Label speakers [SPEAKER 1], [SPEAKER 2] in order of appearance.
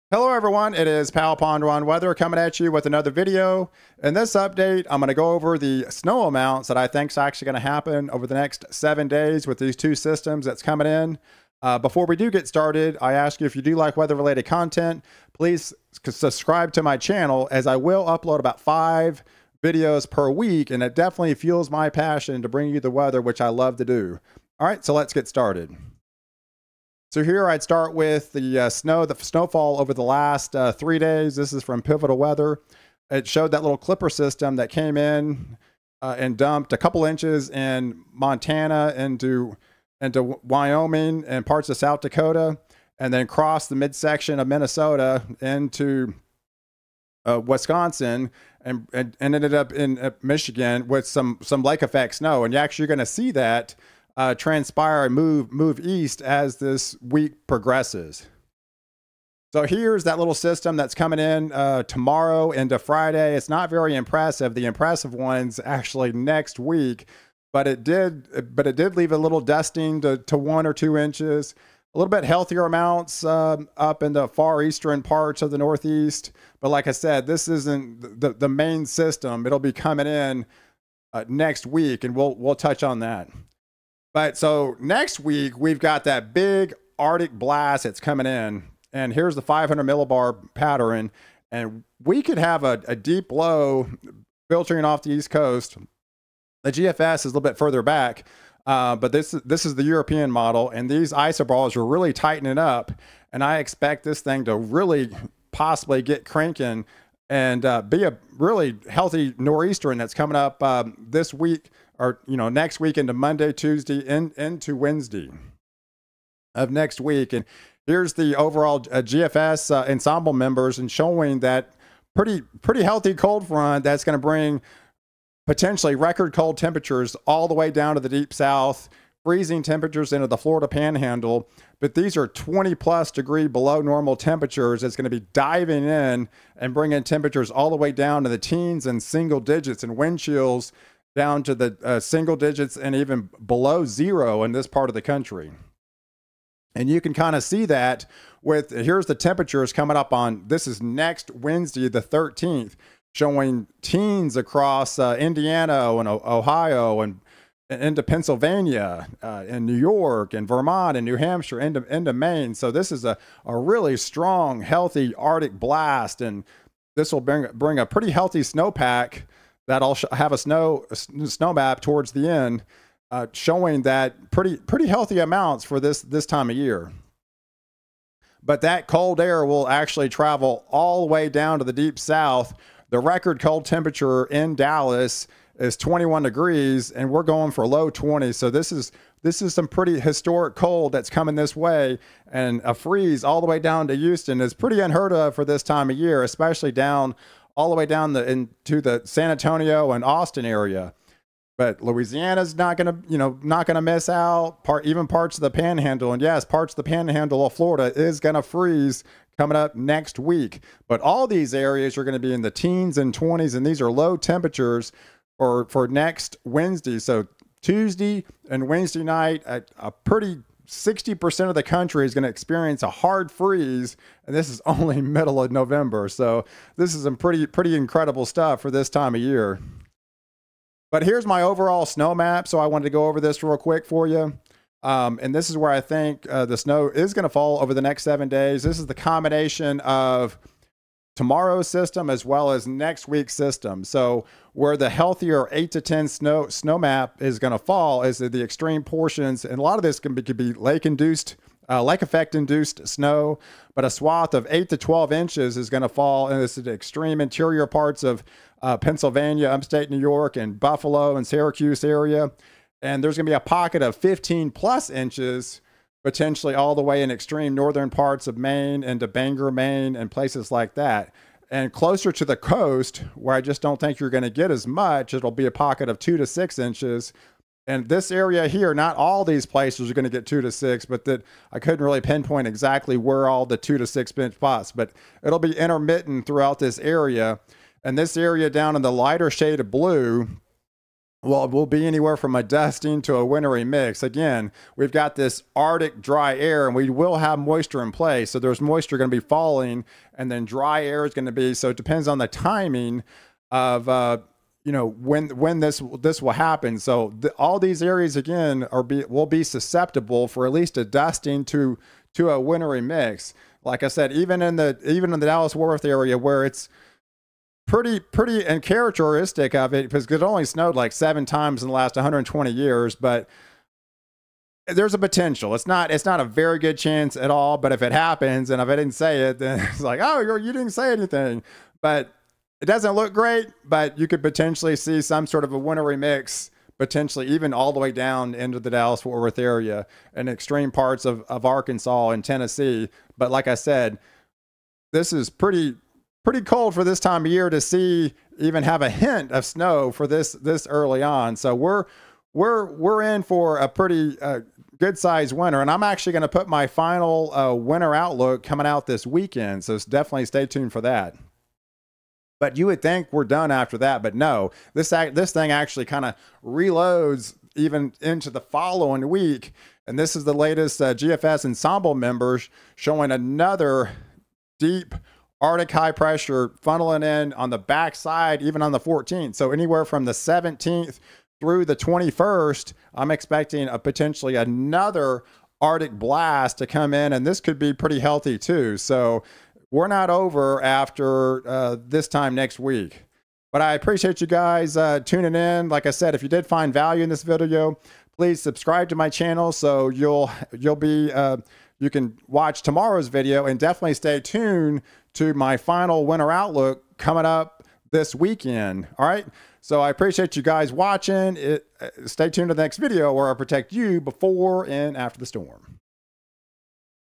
[SPEAKER 1] Hello everyone, it is Pal Pond One Weather coming at you with another video. In this update, I'm going to go over the snow amounts that I think is actually going to happen over the next 7 days with these two systems that's coming in. Before we do get started, I ask you if you do like weather-related content, please subscribe to my channel, as I will upload about 5 videos per week, and it definitely fuels my passion to bring you the weather, which I love to do. All right, so let's get started. So here I'd start with the snowfall over the last 3 days. This is from Pivotal Weather. It showed that little clipper system that came in and dumped a couple inches in Montana into Wyoming and parts of South Dakota, and then crossed the midsection of Minnesota into Wisconsin and ended up in Michigan with some lake effect snow. And you're actually going to see that transpire and move east as this week progresses. So here's that little system that's coming in tomorrow into Friday. It's not very impressive. The impressive one's actually next week, but it did leave a little dusting to 1 or 2 inches. A little bit healthier amounts up in the far eastern parts of the Northeast. But like I said, this isn't the main system. It'll be coming in next week, and we'll touch on that. But so next week, we've got that big Arctic blast that's coming in. And here's the 500 millibar pattern. And we could have a deep low filtering off the East Coast. The GFS is a little bit further back. But this is the European model. And these isoballs are really tightening up. And I expect this thing to really possibly get cranking and be a really healthy nor'eastern that's coming up this week, or next week into Monday, Tuesday, into Wednesday of next week. And here's the overall GFS ensemble members, and showing that pretty healthy cold front that's going to bring potentially record cold temperatures all the way down to the deep south, freezing temperatures into the Florida Panhandle. But these are 20+ degree below normal temperatures. It's going to be diving in and bringing temperatures all the way down to the teens and single digits, and wind chills down to the single digits and even below zero in this part of the country. And you can kind of see that with, here's the temperatures coming up on, this is next Wednesday, the 13th, showing teens across Indiana and Ohio and into Pennsylvania and New York and Vermont and New Hampshire into Maine. So this is a really strong, healthy Arctic blast, and this will bring a pretty healthy snowpack that'll have a snow map towards the end, showing that pretty healthy amounts for this time of year. But that cold air will actually travel all the way down to the deep south. The record cold temperature in Dallas is 21 degrees, and we're going for low 20s. So this is some pretty historic cold that's coming this way, and a freeze all the way down to Houston is pretty unheard of for this time of year, especially down all the way down into the San Antonio and Austin area. But Louisiana's not gonna miss out. Even parts of the Panhandle, and yes, parts of the Panhandle of Florida is gonna freeze coming up next week. But all these areas are going to be in the teens and 20s, and these are low temperatures for next Wednesday. So Tuesday and Wednesday night, a pretty 60% of the country is going to experience a hard freeze, and this is only middle of November. So this is some pretty incredible stuff for this time of year. But here's my overall snow map. So I wanted to go over this real quick for you. And this is where I think the snow is going to fall over the next 7 days. This is the combination of tomorrow's system as well as next week's system. So where the healthier 8 to 10 snow map is going to fall is the extreme portions, and a lot of this could be lake effect induced snow, but a swath of 8 to 12 inches is going to fall, and this is the extreme interior parts of Pennsylvania, upstate New York, and Buffalo and Syracuse area. And there's going to be a pocket of 15+ inches, potentially all the way in extreme northern parts of Maine into Bangor, Maine, and places like that. And closer to the coast, where I just don't think you're going to get as much, it'll be a pocket of 2 to 6 inches. And this area here, not all these places are going to get 2 to 6, but that I couldn't really pinpoint exactly where all the 2 to 6 inch spots, but it'll be intermittent throughout this area. And this area down in the lighter shade of blue Well, we'll be anywhere from a dusting to a wintry mix. Again, we've got this Arctic dry air, and we will have moisture in place. So there's moisture going to be falling, and then dry air is going to be. So it depends on the timing of when this will happen. So all these areas again will be susceptible for at least a dusting to a wintry mix. Like I said, even in the Dallas-Fort Worth area where it's pretty and characteristic of it, because it only snowed like 7 times in the last 120 years, but there's a potential. It's not a very good chance at all, but if it happens, and if I didn't say it, then it's like, oh, you didn't say anything. But it doesn't look great, but you could potentially see some sort of a wintry mix, potentially even all the way down into the Dallas-Fort Worth area and extreme parts of Arkansas and Tennessee. But like I said, this is pretty cold for this time of year to see even have a hint of snow for this early on. So we're in for a pretty good sized winter, and I'm actually going to put my final winter outlook coming out this weekend. So definitely stay tuned for that. But you would think we're done after that, but no, this thing actually kind of reloads even into the following week. And this is the latest GFS ensemble members showing another deep Arctic high pressure funneling in on the backside, even on the 14th. So anywhere from the 17th through the 21st, I'm expecting potentially another Arctic blast to come in, and this could be pretty healthy too. So we're not over after this time next week. But I appreciate you guys tuning in. Like I said, if you did find value in this video, please subscribe to my channel so you'll be you can watch tomorrow's video, and definitely stay tuned to my final winter outlook coming up this weekend. All right. So I appreciate you guys watching. Stay tuned to the next video where I protect you before and after the storm.